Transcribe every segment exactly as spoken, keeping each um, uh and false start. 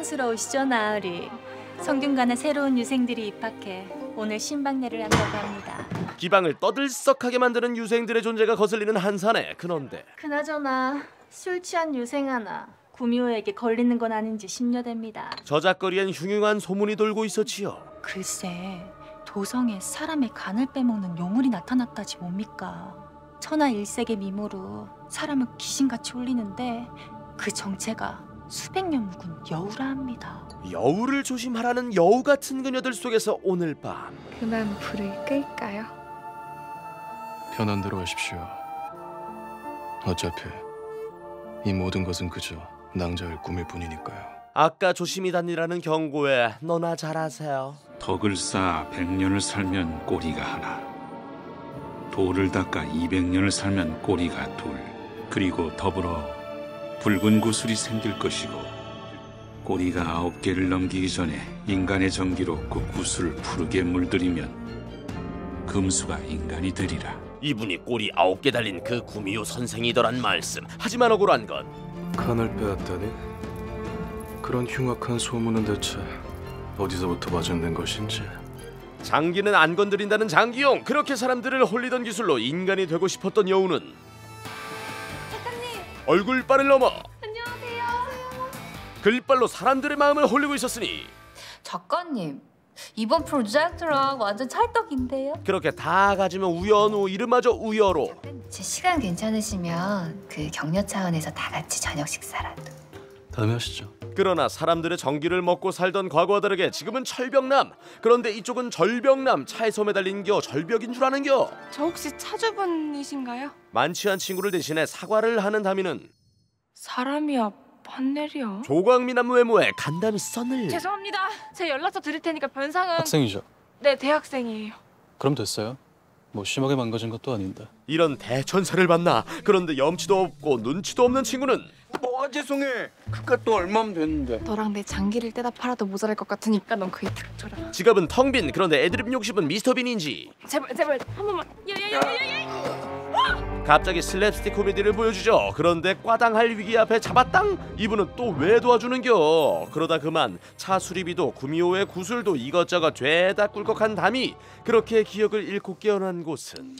사랑스러우시죠, 나으리? 성균관에 새로운 유생들이 입학해 오늘 신방내를 한다고 합니다. 기방을 떠들썩하게 만드는 유생들의 존재가 거슬리는 한산에. 그런데 그나저나 술 취한 유생 하나 구미호에게 걸리는 건 아닌지 심려됩니다. 저작거리엔 흉흉한 소문이 돌고 있었지요. 글쎄, 도성에 사람의 간을 빼먹는 요물이 나타났다지 뭡니까? 천하일색의 미모로 사람을 귀신같이 홀리는데 그 정체가 수백 년 묵은 여우라 합니다. 여우를 조심하라는 여우 같은 그녀들 속에서 오늘 밤 그만 불을 끌까요? 편한 대로 하십시오. 어차피 이 모든 것은 그저 낭자의 꿈일 뿐이니까요. 아까 조심히 다니라는 경고에 너나 잘하세요. 덕을 쌓아 백 년을 살면 꼬리가 하나, 돌을 닦아 이백 년을 살면 꼬리가 둘, 그리고 더불어 붉은 구슬이 생길 것이고, 꼬리가 아홉 개를 넘기기 전에 인간의 정기로 그 구슬을 푸르게 물들이면 금수가 인간이 되리라. 이분이 꼬리 아홉 개 달린 그 구미호 선생이더란 말씀. 하지만 억울한 건 간을 빼앗다니? 그런 흉악한 소문은 대체 어디서부터 발전된 것인지. 장기는 안 건드린다는 장기용. 그렇게 사람들을 홀리던 기술로 인간이 되고 싶었던 여우는 작가님! 얼굴빨을 넘어 안녕하세요. 글빨로 사람들의 마음을 홀리고 있었으니 작가님, 이번 프로젝트랑 완전 찰떡인데요? 그렇게 다 가지면 우연우, 이름마저 우여로. 제 시간 괜찮으시면 그 격려 차원에서 다 같이 저녁 식사라도. 다음에 하시죠. 그러나 사람들의 정기를 먹고 살던 과거와 다르게 지금은 철벽남. 그런데 이쪽은 절벽남. 차에서 매달린 겨 절벽인 줄 아는겨. 저 혹시 차주분이신가요? 많지 않은 친구를 대신해 사과를 하는 다미는 사람이야 판넬이야. 조광미남 외모에 간담이 썬을. 죄송합니다. 제 연락처 드릴 테니까 변상은. 학생이죠? 네, 대학생이에요. 그럼 됐어요. 뭐 심하게 망가진 것도 아닌데. 이런 대천사를 봤나. 그런데 염치도 없고 눈치도 없는 친구는 뭐가 죄송해. 그깟 또 얼마면 됐는데. 너랑 내 장기를 떼다 팔아도 모자랄 것 같으니까 넌 그게 닥쳐라. 지갑은 텅 빈. 그런데 애드립 욕심은 미스터 빈인지. 제발 제발 한 번만. 야야야야야. 갑자기 슬랩스틱 코미디를 보여주죠. 그런데 꽈당할 위기 앞에 잡았당. 이분은 또 왜 도와주는겨. 그러다 그만 차 수리비도 구미호의 구슬도 이것저것 죄다 꿀꺽한 담이. 그렇게 기억을 잃고 깨어난 곳은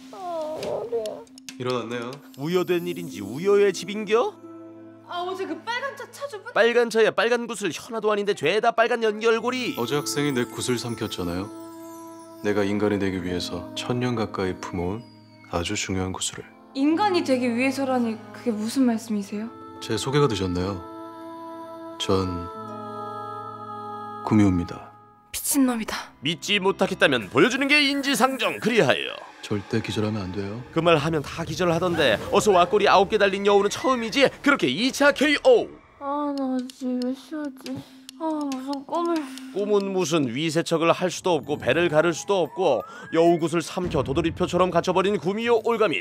일어났네요. 우여된 일인지 우여의 집인겨? 아, 어제 그 빨간 차 차주분? 빨간 차에 빨간 구슬 현아도 아닌데 죄다 빨간 연기 얼굴이. 어제 학생이 내 굿을 삼켰잖아요. 내가 인간이 되기 위해서 천년 가까이 품어온 아주 중요한 구슬을. 인간이 되기 위해서라니 그게 무슨 말씀이세요? 제 소개가 되셨나요? 전 구미호입니다. 미친놈이다. 믿지 못하겠다면 보여주는 게 인지상정. 그리하여 절대 기절하면 안 돼요. 그 말 하면 다 기절하던데. 어서 와. 꼬리 아홉 개 달린 여우는 처음이지. 그렇게 이 차 케이오. 아, 나 집에 쉬어야지. 아, 무슨 꿈을. 꿈은 무슨. 위세척을 할 수도 없고 배를 가를 수도 없고 여우굿을 삼켜 도돌이표처럼 갇혀버린 구미호 올가미.